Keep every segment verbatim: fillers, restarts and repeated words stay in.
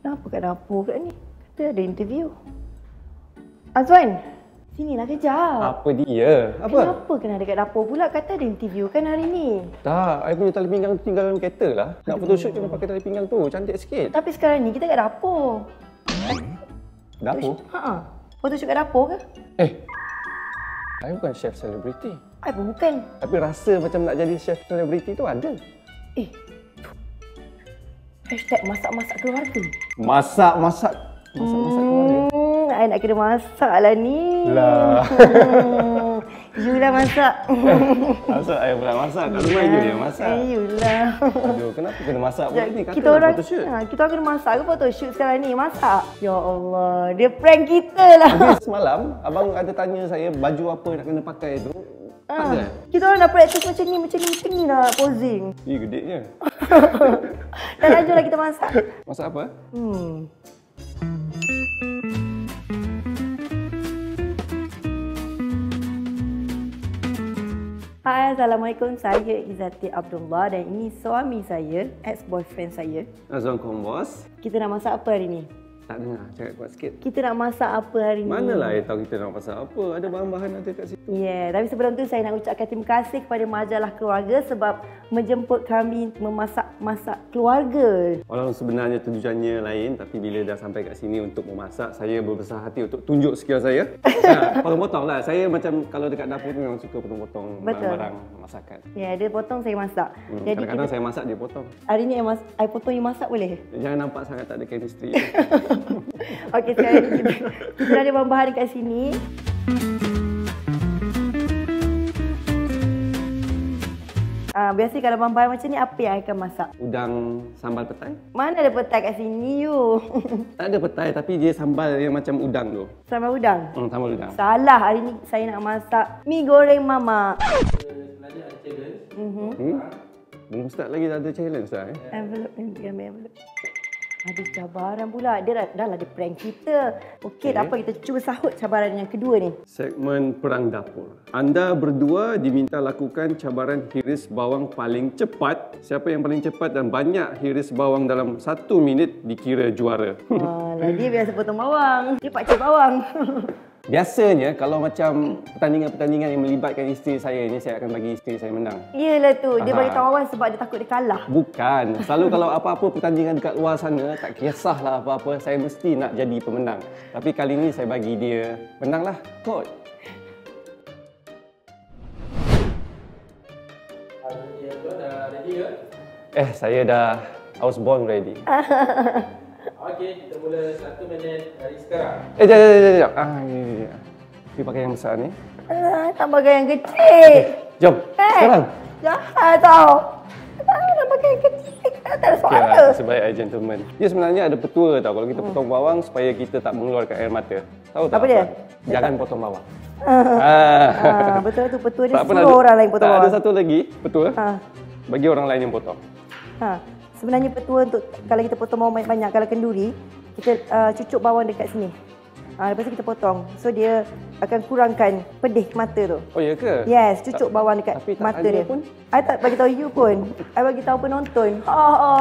Kenapa kat dapur kat ni? Kata ada interview. Azwan, sinilah kejap. Apa dia? Apa? Kenapa kena dekat dapur pula? Kata ada interview kan hari ni. Tak, I punya tali pinggang tu tinggal dalam kereta lah. Nak photoshoot kena pakai tali pinggang tu, cantik sikit. Tapi sekarang ni kita kat dapur. Dapur? Haa. Photoshoot kat dapur ke? Eh, I bukan chef selebriti. I pun bukan. Tapi rasa macam nak jadi chef selebriti tu ada. Eh, hashtag masak-masak keluarga. Masak-masak. Masak-masak keluarga. Hmm, I nak kena masak lah ni. Lah. Hmm, you lah masak. Masak I pula masak. Kat rumah you yang masak. Eh, you lah. Aduh, kenapa kena masak pula ni? Kata Kita nak orang, photoshoot. ha, kita orang kena masak ke photoshoot sekarang ni? Masak? Ya Allah, dia prank kita lah. Habis semalam, abang ada tanya saya baju apa nak kena pakai tu. Ha, Ada? kita orang dah practice macam ni, macam ni, macam ni lah posing. Eh, gedeknya. Dan lanjutlah kita masak. Masak apa? Hmm. Hai, Assalamualaikum. Saya Izzati Abdullah dan ini suami saya, ex-boyfriend saya. Azwan Kombos. Kita nak masak apa hari ni? Tak dengar, cakap kuat sikit. Kita nak masak apa hari ni? Manalah saya tahu kita nak masak apa. Ada bahan-bahan ada kat situ. Ya, yeah, tapi sebelum tu saya nak ucapkan terima kasih kepada Majalah Keluarga sebab menjemput kami memasak-masak keluarga. Walau sebenarnya tujuannya lain, tapi bila dah sampai kat sini untuk memasak, saya berbesar hati untuk tunjuk skill saya. Nah, potong-potong lah. Saya macam kalau dekat dapur tu memang suka potong-potong barang-barang masakan. Ya, yeah, dia potong, saya masak. Hmm, Jadi kadang-kadang kita, saya masak, dia potong. hari ni I, mas, I potong, you masak boleh? Jangan nampak sangat tak ada chemistry. Okey, sekarang ni kita, kita ada bahan-bahan kat sini. Uh, biasa kalau bahan-bahan macam ni, apa yang I akan masak? Udang sambal petai? Mana ada petai kat sini, you? Tak ada petai, tapi dia sambal yang macam udang tu. Sambal udang? Hmm, sambal udang. Salah, hari ni saya nak masak mi goreng mama. Sebenarnya ada challenge. Mhm. Hmm? Belum start lagi dah ada challenge dah eh? Envelope, nanti ambil envelope. Ada cabaran pula. Dia dah, dah lah dia prank kita. Okey, okay. Tak apa, kita cuba sahut cabaran yang kedua ni. Segmen Perang Dapur. Anda berdua diminta lakukan cabaran hiris bawang paling cepat. Siapa yang paling cepat dan banyak hiris bawang dalam satu minit dikira juara. Alah, dia biasa potong bawang. Dia pakcik bawang. Biasanya kalau macam pertandingan-pertandingan yang melibatkan isteri saya ni, saya akan bagi isteri saya menang. Iyalah tu, dia Aha. bagi tahu awal sebab dia takut dia kalah. Bukan. Selalu kalau apa-apa pertandingan dekat luar sana, tak kisahlah apa-apa, saya mesti nak jadi pemenang. Tapi kali ni saya bagi dia menanglah. Kot. Eh, saya dah, I was born ready. Okey, kita mula satu minit dari sekarang. Eh, jap, jap, jap, jap. Ah, ni, ni, ni. Ni pakai yang besar ni. Ah, tak pakai yang kecil. Jom, Eh, sekarang. jahat tau. Ah, nak pakai yang kecil. Tak ada Okay suara. lah, sebaik I gentleman. Dia sebenarnya ada petua tau. Kalau kita potong bawang supaya kita tak mengeluarkan air mata. Tahu tak Apa dia? Jangan potong bawang. Ah, betul tu, petua dia Tak pernah suruh ada- orang lain potong tak, bawang. ada satu lagi petua. Ha. Bagi orang lain yang potong. Ha. Sebenarnya petua untuk kalau kita potong bawang banyak-banyak, kalau kenduri, kita uh, cucuk bawang dekat sini. Ha, lepas tu kita potong. So dia akan kurangkan pedih mata tu. Oh ya ke? Yes, cucuk bawang dekat Tapi tak mata ada dia. pun. I tak bagi tahu you pun. I bagi tahu penonton. Ha ha.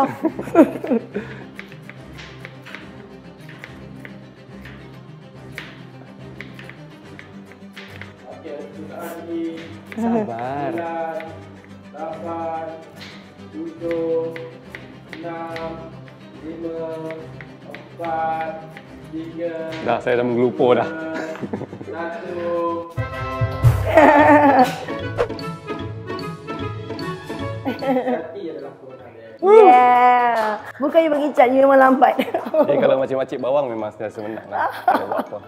Okey, sekarang lagi. Sabar. sembilan, lapan, tujuh, enam, lima, empat, tiga, Dah, saya dah menggelupur dah. satu. Hati adalah kemenangan. Yeah. Bukan you bagi cat, you memang lambat. Eh, kalau macam-macam bawang memang sentiasa menang lah. Saya buat apa.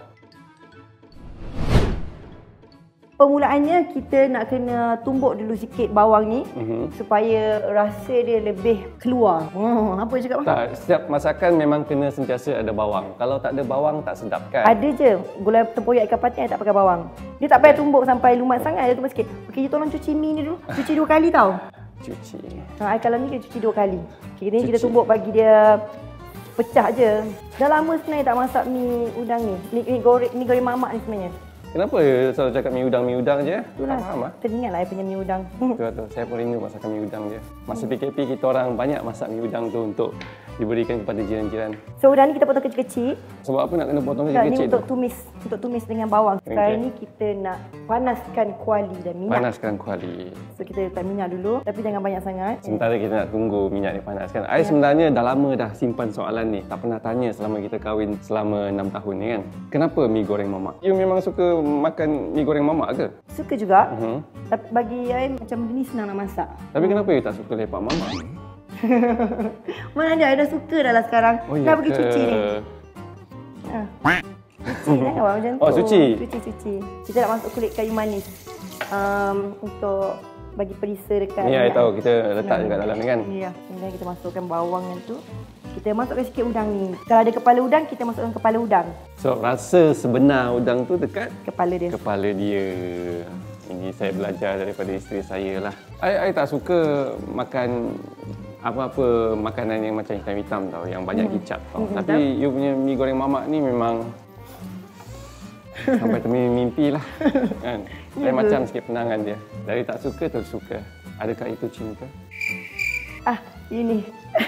Permulaannya kita nak kena tumbuk dulu sikit bawang ni Mhm. supaya rasa dia lebih keluar. Hmm, apa you cakap? Tak, setiap masakan memang kena sentiasa ada bawang. Kalau tak ada bawang, tak sedap kan? Ada je gulai tempoyak ikan patin tak pakai bawang. Dia tak payah tumbuk sampai lumat sangat, dia tumbuk sikit. Okey, you tolong cuci mi ni dulu. Cuci dua kali tau. Cuci. Ha, kalau ni kita cuci dua kali. Okay, ni kita tumbuk bagi dia pecah je. Dah lama sebenarnya tak masak mi udang ni. Ni, ni goreng ni goreng mamak ni sebenarnya. Kenapa ya selalu cakap mi udang, mi udang je? Itulah. Tak faham ah. Teringatlah saya punya mi udang. Betul, betul. Saya pun rindu masakan mi udang je. Masa P K P kita orang banyak masak mi udang tu untuk diberikan kepada jiran-jiran. So udang ni kita potong kecil-kecil. Sebab apa nak kena potong Tak, ni kecil-kecil tu? untuk tumis, untuk tumis dengan bawang. Sekarang Okey. ni kita nak panaskan kuali dan minyak. Panaskan kuali. So kita letak minyak dulu, tapi jangan banyak sangat. Sementara kita nak tunggu minyak ni panas kan. I sebenarnya dah lama dah simpan soalan ni. Tak pernah tanya selama kita kahwin selama enam tahun ni kan. Kenapa mi goreng mamak? You memang suka makan mi goreng mamak ke? Suka juga. Uh-huh. Tapi bagi I macam benda ni senang nak masak. Tapi kenapa you tak suka lepak mamak? Mana ada, I dah suka dah lah sekarang. Oh, ya Dah pergi ke? cuci ni. Ha. Cuci kan awak macam tu. Oh, cuci? Cuci-cuci. Kita nak masuk kulit kayu manis. Um, untuk bagi perisa dekat Ni I minyak. tahu kita letak Senang. dekat dalam ni kan. Ya. Kemudian kita masukkan bawang yang tu. Kita masukkan sikit udang ni. Kalau ada kepala udang, kita masukkan kepala udang. So rasa sebenar udang tu dekat Kepala dia. kepala dia. Ini saya belajar daripada isteri saya lah. I, I tak suka makan apa-apa makanan yang macam hitam-hitam tau, yang banyak kicap tau. Hmm, Tapi you punya mi goreng mamak ni memang sampai termimpi lah. Kan? Saya macam sikit penangan dia. Dari tak suka terus suka. Adakah itu cinta? Ah, ini.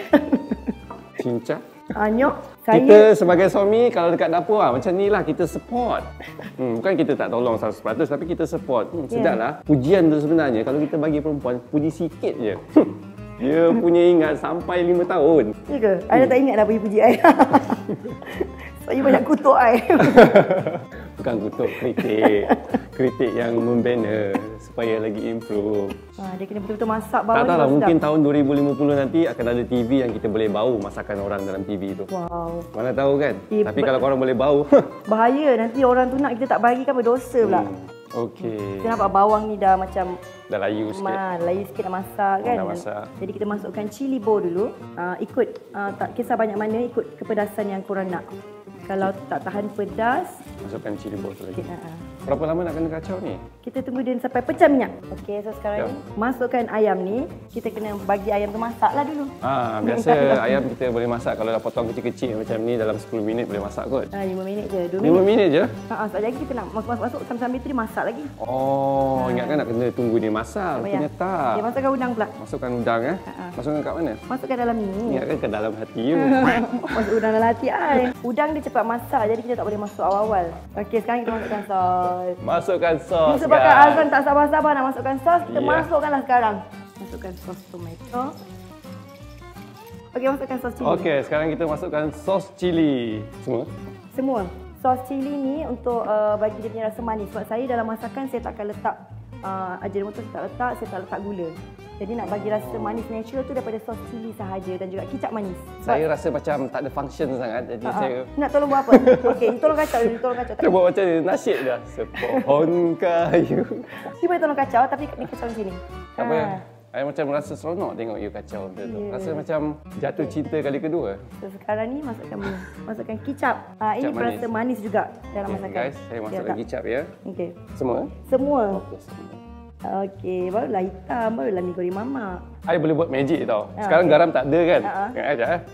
Cinta? Anyok. Saya Kita sebagai suami kalau dekat dapur lah, macam ni lah kita support. Hmm, bukan kita tak tolong seratus peratus tapi kita support. Hmm, sedap lah. Pujian tu sebenarnya kalau kita bagi perempuan, puji sikit je. Dia punya ingat sampai lima tahun. Ya ke? I dah tak ingat dah puji-puji I. Saya banyak kutuk I. Bukan kutuk, kritik. Kritik yang membina supaya lagi improve. Ha, dia kena betul-betul masak Tak bawang tahu ni lah, baru mungkin sedap. tahun dua ribu lima puluh nanti akan ada T V yang kita boleh bau masakan orang dalam T V tu. Wow. Mana tahu kan? Eh, Tapi be- kalau korang boleh bau. Bahaya, nanti orang tu nak kita tak bagi kan berdosa pula. Hmm, Okey. Kita nampak bawang ni dah macam Dah layu sikit. Ma, layu sikit nak masak kan. Nak masak. Jadi kita masukkan cili bo dulu. Uh, ikut uh, tak kisah banyak mana, ikut kepedasan yang korang nak. Kalau tak tahan pedas, Masukkan cili botol lagi. sikit, uh, Berapa lama nak kena kacau ni? kita tunggu dia sampai pecah minyak. Okey, so sekarang Ya. ni masukkan ayam ni. Kita kena bagi ayam tu masaklah dulu. Ah, biasa ayam kita boleh masak kalau dah potong kecil-kecil macam ni dalam sepuluh minit boleh masak kot. Ha, lima minit je, dua lima minit. minit je? Ha, ha, sekejap lagi kita nak masuk-masuk sambil-sambil tu dia masak lagi. Oh, ingatkan nak kena tunggu dia masak. Tak payah. Rupanya tak. Dia masukkan udang pula. Masukkan udang eh. Ha-ha. Masukkan kat mana? Masukkan dalam ni. Ingatkan ke dalam hati you. Masuk udang dalam hati ai. Udang dia cepat masak, jadi kita tak boleh masuk awal-awal. Okey, sekarang kita masukkan sos. Masukkan sos. Disebabkan guys. Azan tak sabar-sabar nak masukkan sos, kita Ya. masukkanlah sekarang. Masukkan sos tomato. Okey, masukkan sos cili. Okey, sekarang kita masukkan sos cili. Semua? Semua. Sos cili ni untuk uh, bagi dia punya rasa manis. Sebab saya dalam masakan saya tak akan letak uh, ajinomoto, saya tak letak, saya tak letak gula. Jadi nak bagi rasa manis natural tu daripada sos cili sahaja dan juga kicap manis. Saya rasa macam tak ada function sangat. Jadi Uh-uh. saya Nak tolong buat apa? Okey, tolong kacau dulu, tolong kacau. kita buat macam ni, nasyid dah. Sepohon kayu. Dia boleh tolong kacau tapi ni kacau di sini. Apa Ha. ya? Saya macam rasa seronok tengok you kacau benda tu. Ya. Rasa macam jatuh cinta kali kedua. So, sekarang ni masukkan minyak. Masukkan kicap. Ha, ini Kicap manis. perasa manis juga dalam Okay, masakan. guys, saya masukkan tak? kicap ya. Okey. Semua? Semua. Okey, semua. Okey, barulah hitam, barulah mi goreng mamak. I boleh buat magic tau. Ah, Sekarang okey. garam tak ada kan? Ah, ah. Tengok aja eh.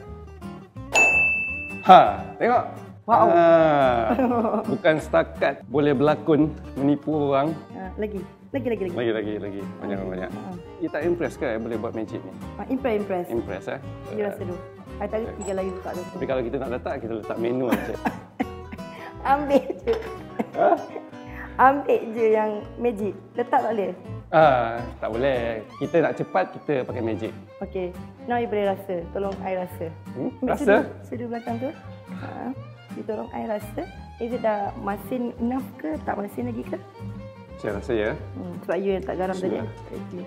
Ha, tengok. Wow. Ha, bukan setakat boleh berlakon menipu orang. Ha, lagi. Lagi lagi lagi. Lagi lagi lagi banyak banyak. Ha. You tak impress ke I boleh buat magic ni? Ha, impress impress. Impress eh. You rasa dulu. I tak reti kalau you tak ada. Tapi kalau kita nak letak, kita letak menu aja. Ambil je. Ambil je yang magic. Letak tak boleh. Ah, tak boleh. Kita nak cepat, kita pakai magic. Okey. Now you boleh rasa. Tolong I rasa. Hmm? Ambil Rasa? Sudu, sudu belakang tu. Ha. You tolong I rasa. Is it dah masin enough ke? Tak masin lagi ke? Saya rasa ya. Hmm, sebab you yang tak garam tadi. Sudah. Okey.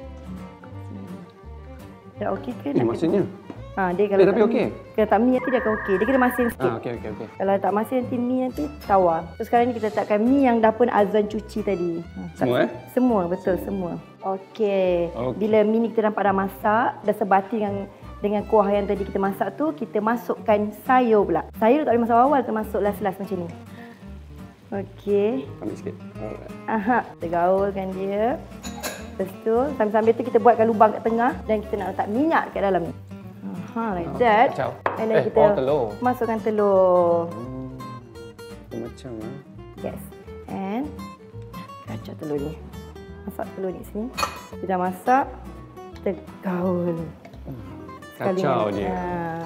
Dah okey ke? Ni masinnya. Ha, dia kalau Eh, tapi tak okey. mi- Kalau tak mi nanti dia akan okey. Dia kena masin sikit. Ah, okey okey okey. Kalau tak masin nanti mi nanti tawar. So sekarang ni kita letakkan mi yang dah pun Azan cuci tadi. Ha, tak- Semua, eh? Semua, betul semua. Okey. Okey. Bila mi ni kita nampak dah masak, dah sebati dengan dengan kuah yang tadi kita masak tu, kita masukkan sayur pula. Sayur tak boleh masuk awal, kita masuk last-last macam ni. Okey. Ambil sikit. Alright. Aha, kita gaulkan dia. Lepas tu, sambil-sambil tu kita buatkan lubang kat tengah dan kita nak letak minyak kat dalam ni. Aha, like that. Kacau. And then Eh, kita oh, telur. masukkan telur. Hmm, tu macam ah. Yes. And kacau telur ni. Masak telur ni sini. Kita dah masak. kita gaul. Kacau dia. Ha.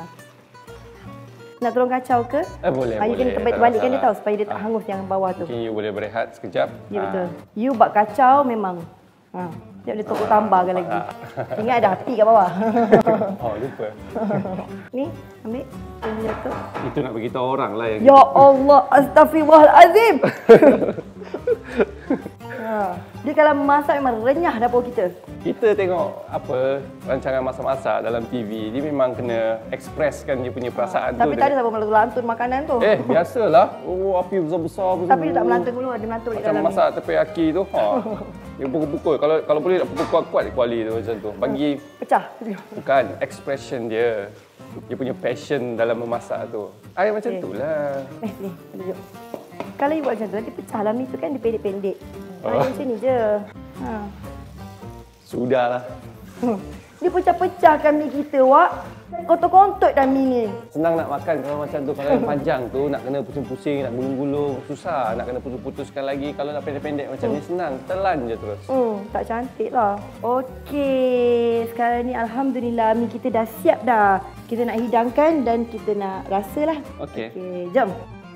Nak tolong kacau ke? Eh, boleh, ha, you boleh. kena terbalik-balikkan dia tahu supaya dia tak hangus yang bawah tu. Mungkin you boleh berehat sekejap. Ya betul. You buat kacau memang. Ha. Sekejap dia tokok tambahkan lagi. Ingat ada api kat bawah. Oh, lupa. Ni, ambil. Ini jatuh. Itu nak bagi tahu orang lah yang... Ya Allah, astaghfirullahalazim. Ha. Dia kalau masak memang renyah dapur kita. Kita tengok apa rancangan masak-masak dalam T V, dia memang kena expresskan dia punya perasaan ha. tu. Tapi tak ada siapa melantun makanan tu. Eh, biasalah. Oh, api besar-besar. Tapi dia tak melantun dulu, dia melantun di Macam dalam masak ni. teriyaki tu. Ha. Dia pukul-pukul. Kalau kalau boleh nak pukul kuat-kuat kuali tu macam tu. Bagi Pecah. bukan expression dia. Dia punya passion dalam memasak tu. Ay, macam Okay. tu lah. Eh, ni, tunjuk. Kalau you buat macam tu, nanti pecah lah. Mi tu kan dia pendek-pendek. Ha, macam ni je. Ha. Sudahlah. Hmm. Dia pecah-pecahkan mi kita, Wak. Kontut-kontut dah mi ni. Senang nak makan kalau macam tu. Kalau yang panjang tu nak kena pusing-pusing, nak gulung-gulung. Susah nak kena putus-putuskan lagi. Kalau nak pendek-pendek macam ni senang. Telan je terus. Hmm, tak cantik lah. Okey, sekarang ni Alhamdulillah mi kita dah siap dah. Kita nak hidangkan dan kita nak rasalah. Okey. Okey, jom.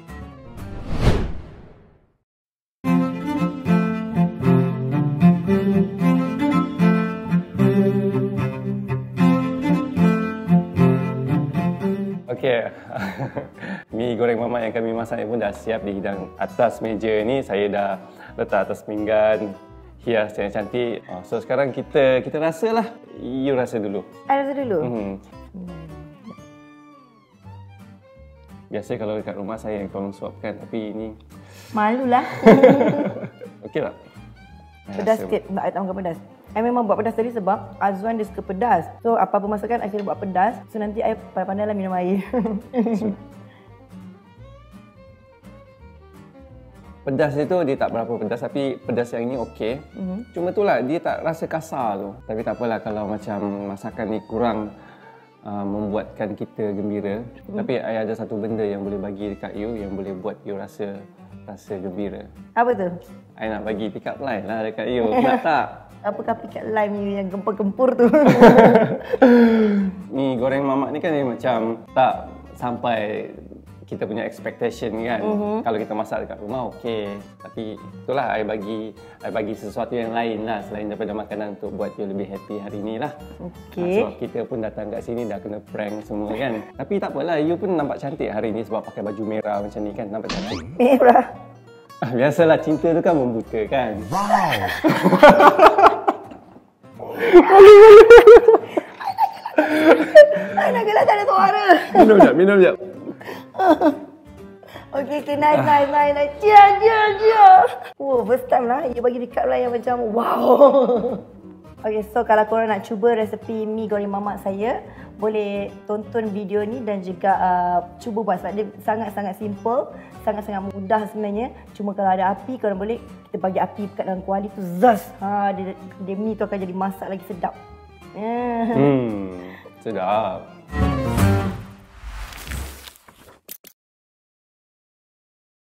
Okey. Mi goreng mamak yang kami masak ni pun dah siap dihidang atas meja ni. Saya dah letak atas pinggan, hias yang cantik. Oh, so sekarang kita kita rasalah. You rasa dulu. I rasa dulu. Hmm. Biasa kalau dekat rumah saya yang tolong suapkan, tapi ini Malulah. okey tak? Pedas Rasa- sikit. Tak, I tak makan pedas. I memang buat pedas tadi sebab Azwan dia suka pedas. So, apa-apa masakan, I kira buat pedas. So, nanti I pandai-pandailah minum air. Pedas itu dia tak berapa pedas, tapi pedas yang ini okey. Mm-hmm. Cuma itulah dia tak rasa kasar tu. Tapi tak apalah kalau macam masakan ni kurang uh, membuatkan kita gembira. Mm-hmm. Tapi I ada satu benda yang boleh bagi dekat you yang boleh buat you rasa rasa gembira. Apa tu? I nak bagi pick up line lah dekat you. Nak tak? Apakah pikat lime you yang gempur-gempur tu? Ni goreng mamak ni kan dia macam tak sampai kita punya expectation kan. Uh-huh. Kalau kita masak dekat rumah okey. Tapi itulah I bagi I bagi sesuatu yang lain lah selain daripada makanan untuk buat you lebih happy hari ni lah. Okey. Ha, sebab kita pun datang kat sini dah kena prank semua kan. Tapi tak apalah, you pun nampak cantik hari ni sebab pakai baju merah macam ni kan. Nampak cantik. Merah. Biasalah cinta tu kan membuta kan. Wow. I nak gelak tak ada suara. Minum jap, minum jap. Okey, okay, nice, nice, nice, nice. Cia, cia, cia. Oh, first time lah. You bagi dekat lah yang macam wow. Okey, so kalau korang nak cuba resepi mi goreng mamak saya, boleh tonton video ni dan juga uh, cuba buat sebab dia sangat-sangat simple, sangat-sangat mudah sebenarnya. Cuma kalau ada api, korang boleh kita bagi api kat dalam kuali tu, zas. Ha, dia, dia mi tu akan jadi masak lagi sedap. Hmm, sedap.